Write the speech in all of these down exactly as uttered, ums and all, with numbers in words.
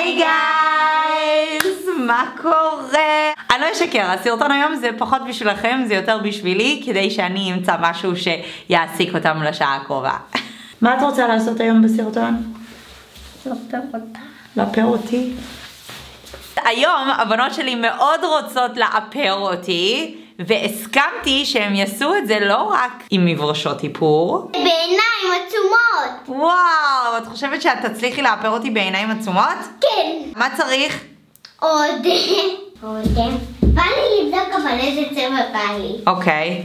היי גייז, מה קורה? אני לא אשקר, הסרטון היום זה פחות בשבילכם, זה יותר בשבילי, כדי שאני אמצא משהו שיעסיק אותם לשעה הקרובה. מה את רוצה לעשות היום בסרטון? לפר אותה. לאפר אותי? היום הבנות שלי מאוד רוצות לאפר אותי, והסכמתי שהם יעשו את זה לא רק עם מברשות איפור. בעיניים עצומות. וואו, את חושבת שאת תצליחי לאפר אותי בעיניים עצומות? כן. מה צריך? עוד. עוד. בא לי לבדוק אבל איזה צבע בא לי. אוקיי.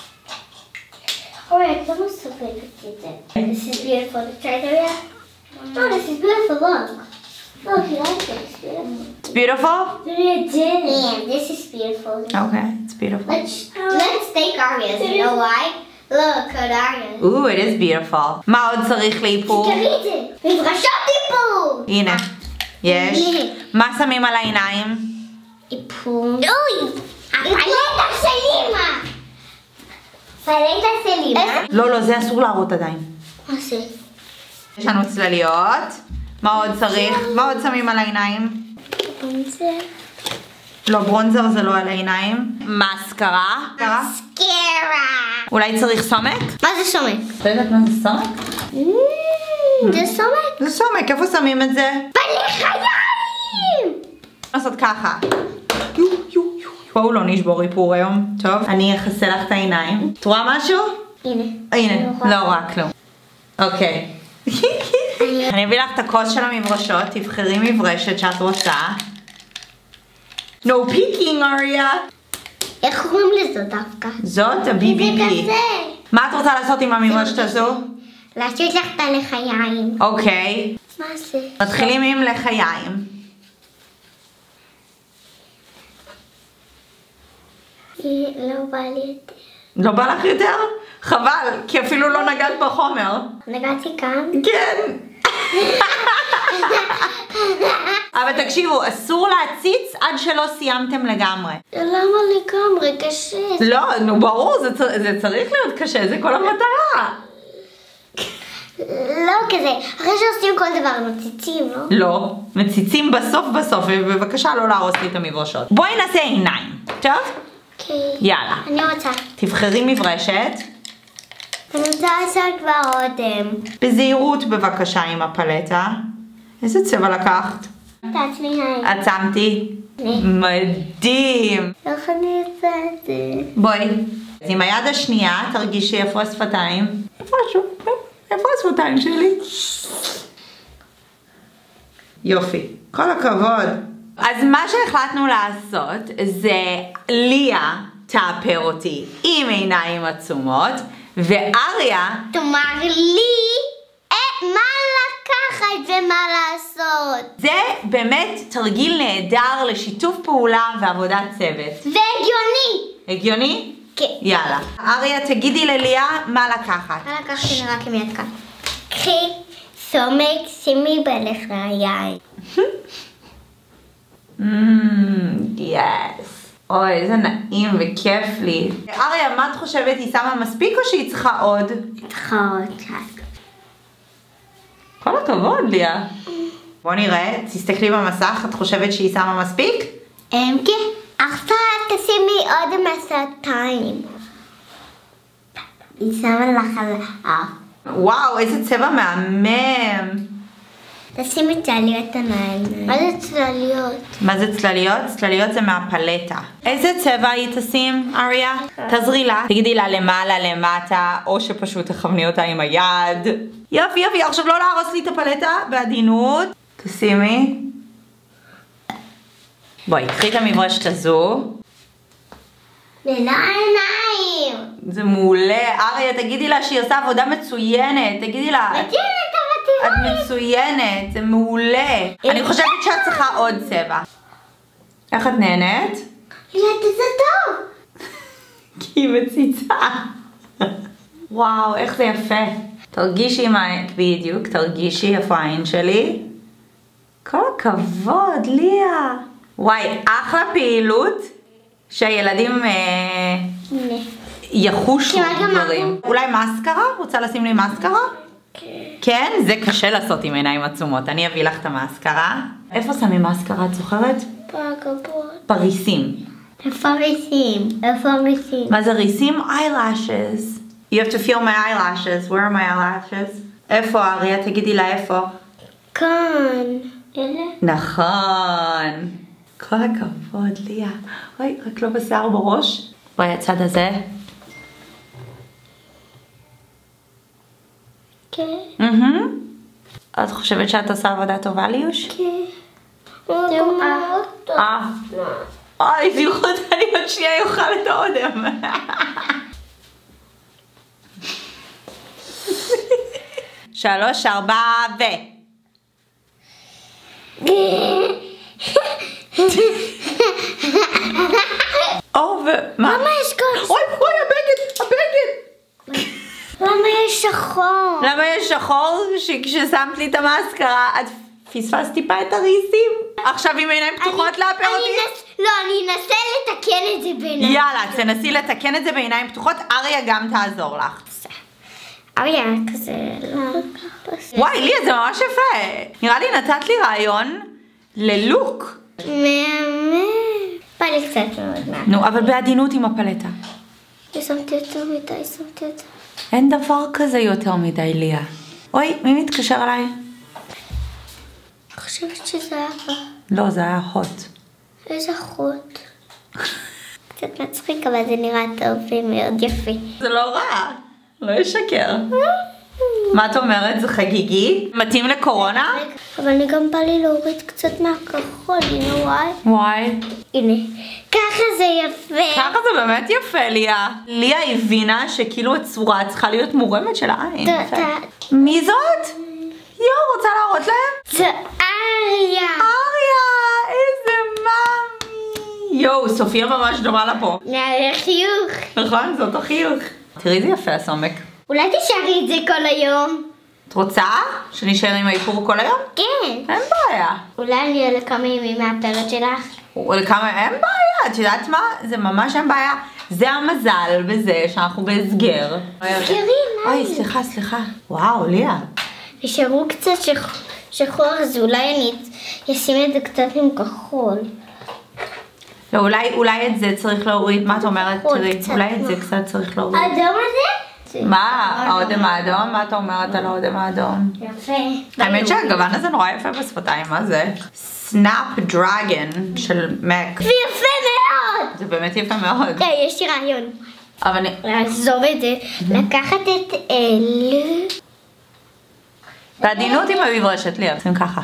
אורי, את לא מסוגלת את זה. This is beautiful. Did you try it yet? Oh, this is beautiful. Look. Look, you like it. It's beautiful. It's beautiful? You did. Yeah, this is beautiful. Okay, it's beautiful. Let's, let's take Arya's. You know why? Look at Arya's. Ooh, it is beautiful. מה עוד צריך לאיפור? תראי את זה. מברשות איפור. הנה, יש. מה שמים על העיניים? איפור. אוי! הפלטה של אמא! פלטה של אמא? לא, לא, זה אסור להראות עדיין. מה זה? יש לנו צלליות. מה עוד צריך? מה עוד שמים על העיניים? ברונזר. לא, ברונזר זה לא על העיניים. מסקרה. מסקרה. אולי צריך סומק? מה זה סומק? לא יודעת מה זה סומק? זה סומק? זה סומק, איפה שמים את זה? בלחיים! לעשות ככה. יו, יו, יו. בואו לא נשבור איפור היום. טוב, אני אחסה לך את העיניים. את רואה משהו? הנה. הנה, לא רואה כלום. אוקיי. אני אביא לך את הכוס של המברשות, תבחרי מברשת שאת רוצה. No peeking, אריה. איך קוראים לזה דווקא? זאת ה-בי בי בי. זה כזה. מה את רוצה לעשות עם המברשת הזו? להשאיר לך את הלחיים. אוקיי. מה זה? מתחילים עם לחיים. לא בא לי יותר. לא בא לך יותר? חבל, כי אפילו לא נגעת בחומר. נגעתי כאן? כן. אבל תקשיבו, אסור להציץ עד שלא סיימתם לגמרי. למה לגמרי? קשה. לא, נו ברור, זה, צר... זה צריך להיות קשה, זה כל המטרה. לא כזה, אחרי שעושים כל דבר מציצים, לא? לא, מציצים בסוף בסוף, ובבקשה לא להרוס לי את המברשות. בואי נעשה עיניים, טוב? אוקיי. יאללה. אני רוצה. תבחרי מברשת. אני רוצה לעשות באודם. בזהירות בבקשה עם הפלטה. איזה צבע לקחת? תעצמי עין. עצמתי. מדהים. איך אני עושה את זה? בואי. עם היד השנייה תרגישי איפה השפתיים. איפה השו? איפה השפתיים שלי? יופי. כל הכבוד. אז מה שהחלטנו לעשות זה ליה תאפר אותי עם עיניים עצומות, ואריה תאמר לי מה לקחת ומה לעשות. זה באמת תרגיל נהדר לשיתוף פעולה ועבודת צוות. והגיוני. הגיוני? כן. יאללה. אריה, תגידי לליה מה לקחת. מה לקחת אני רק עם יד כאן. קחי סומק, שימי בלחיים. יס. אוי, איזה נעים וכיף לי. אריה, מה את חושבת? היא שמה מספיק או שהיא צריכה עוד? צריכה עוד קצת. כל הכבוד, ליה. בוא נראה, תסתכלי במסך, את חושבת שהיא שמה מספיק? כן. עכשיו תשימי עוד מסתיים. היא שמה לך על האף. וואו, איזה צבע מהמם. תשימי צלליות עיניים. מה זה צלליות? מה זה צלליות? צלליות זה מהפלטה. איזה צבע היא תשים, אריה? תעזרי לה. תגידי לה למעלה, למטה, או שפשוט תכווני אותה עם היד. יופי, יופי, עכשיו לא להרוס לי את הפלטה, בעדינות. תשימי. בואי, קחי את המברשת הזו. ללא עיניים. זה מעולה. אריה, תגידי לה שהיא עושה עבודה מצוינת. תגידי לה. מצוינת, אבל תראי. את מצוינת, זה מעולה. אני חושבת שאת צריכה עוד צבע. איך את נהנית? זה טוב. כי היא מציצה. וואו, איך זה יפה. תרגישי עם העין, בדיוק, תרגישי איפה העין שלי. כל הכבוד, ליה. וואי, אחלה פעילות שהילדים אה, יחושו דברים. אולי מסקרה? רוצה לשים לי מסקרה? כן. כן? זה קשה לעשות עם עיניים עצומות. אני אביא לך את המאסקרה. איפה שמים מאסקרה, את זוכרת? בגבות. בריסים. איפה ריסים? איפה ריסים? מה זה ריסים? eyelashes. You have to feel my eyelashes. Where are my eyelashes? איפה, אריה? תגידי לה איפה. כאן. אלה? נכון. כל הכבוד, ליה. אוי, רק לא בשיער בראש. בואי, הצד הזה. כן. אהה. את חושבת שאת עושה עבודה טובה, ליוש? כן. זהו, אה. אה. אוי, בייחוד אני עוד שנייה יאכל את האודם. שלוש, ארבע, ו... או, ומה? למה יש כאן? אוי, אוי, הבגד, הבגד. למה יש שחור? למה יש שחור? שכששמת לי את המאסקרה, את פספסת טיפה את הריסים? עכשיו עם עיניים פתוחות לאפר אותי? לא, אני אנסה לתקן את זה בעיניים. יאללה, תנסי לתקן את זה בעיניים פתוחות, אריה גם תעזור לך. אריה, כזה לא... וואי, ליה, זה ממש יפה. נראה לי נתת לי רעיון ללוק. מהמם. בא לי קצת מאוד מעט. נו, אבל בעדינות עם הפלטה. שמתי יותר מדי, שמתי יותר. אין דבר כזה יותר מדי, ליה. אוי, מי מתקשר אליי? אני חושבת שזה היה רע. לא, זה היה הוט. איזה חוט. קצת מצחיק, אבל זה נראה טוב ומאוד יפה. זה לא רע, לא ישקר. מה את אומרת? זה חגיגי? מתאים לקורונה? אבל אני גם בא לי להוריד קצת מהכחול, הנה וואי. וואי. הנה, ככה זה יפה. ככה זה באמת יפה, ליה. ליה הבינה שכאילו הצורה צריכה להיות מורמת של העין. ת- ת- מי זאת? יו, רוצה להראות להם? זה אריה. אריה, איזה מאמי. יו, סופיה ממש דומה לה פה. נעלה חיוך. נכון? זה אותו חיוך. תראי איזה יפה הסומק. אולי תשארי את זה כל היום? את רוצה שנשאר עם האיפור כל היום? כן. אין בעיה. אולי אני אהיה לכמה ימים מהפרק שלך? ולכמה, אין בעיה, את יודעת מה? זה ממש אין בעיה. זה המזל בזה שאנחנו בהסגר. סגרים, אוי, סליחה, סליחה. וואו, ליה. נשארו קצת שח- שחור, אז אולי אני אשים את זה קצת עם כחול. לא, אולי, אולי את זה צריך להוריד, מה את אומרת? עוד תראי, קצת, אולי את מה? זה קצת צריך להוריד. האדום הזה? מה? האודם האדום? מה את אומרת על האודם האדום? יפה. האמת שהגוון הזה נורא יפה בשפתיים, מה זה? סנאפ דרגן של מק. זה יפה מאוד! זה באמת יפה מאוד. היי, יש לי רעיון. אבל אני... לעזוב את זה, לקחת את אלה. בעדינות עם המברשת לי, עושים ככה.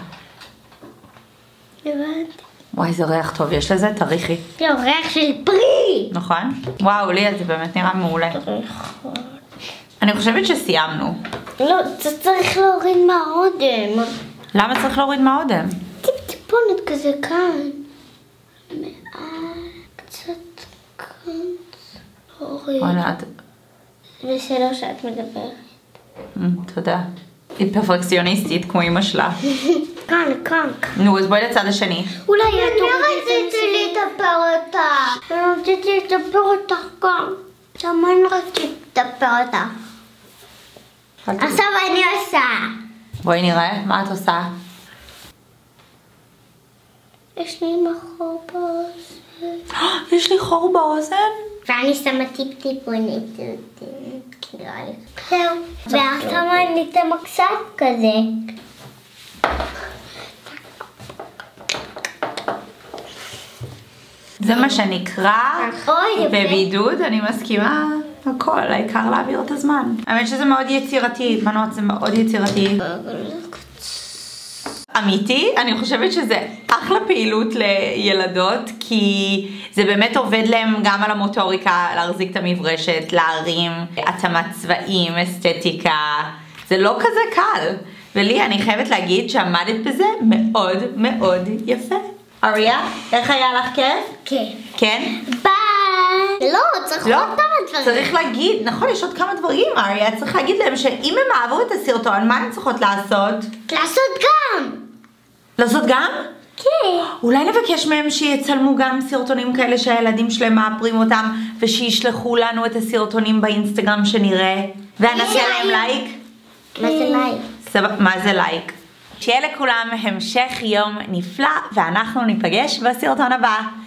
הבנתי. וואי, זה ריח טוב, יש לזה? תריכי. לא, ריח של פרי! נכון? וואו, ליה, זה באמת נראה מעולה. אני חושבת שסיימנו. לא, זה צריך להוריד מהאודם. למה צריך להוריד מהאודם? טיפ טיפונת כזה כאן. מעט, קצת כאן. להוריד. וואלה, את... בסדר שאת מדברת. אמ, תודה. היא פרפקציוניסטית כמו אמא שלה. כאן, כאן. נו, אז בואי לצד השני. אולי את תורידי את זה. לא רציתי לטפר אותה. אני רציתי לטפר אותך גם. למה אני רציתי לטפר אותך? עכשיו אני עושה. בואי נראה, מה את עושה? יש לי מחור באוזן. יש לי חור באוזן? ואני שמה טיפ טיפונית. נראה לי. זהו. ועכשיו אני אתן קצת כזה. זה מה שנקרא אוי, יפה. בבידוד, אני מסכימה הכל, העיקר להעביר את הזמן. האמת שזה מאוד יצירתי, בנות זה מאוד יצירתי. אמיתי, אני חושבת שזה אחלה פעילות לילדות, כי זה באמת עובד להם גם על המוטוריקה, להחזיק את המברשת, להרים, התאמת צבעים, אסתטיקה, זה לא כזה קל. ולי, אני חייבת להגיד שעמדת בזה מאוד מאוד יפה. אריה, איך היה לך כיף? כן. כן? ביי. לא, צריך לא, עוד כמה דברים. צריך להגיד, נכון, יש עוד כמה דברים, אריה, צריך להגיד להם שאם הם אהבו את הסרטון, מה הם צריכות לעשות? לעשות גם. לעשות גם? כן. אולי נבקש מהם שיצלמו גם סרטונים כאלה שהילדים שלהם מאפרים אותם, ושישלחו לנו את הסרטונים באינסטגרם שנראה, ונעשה להם לייק. מה זה לייק? סבבה, מה זה לייק? שיהיה לכולם המשך יום נפלא, ואנחנו ניפגש בסרטון הבא.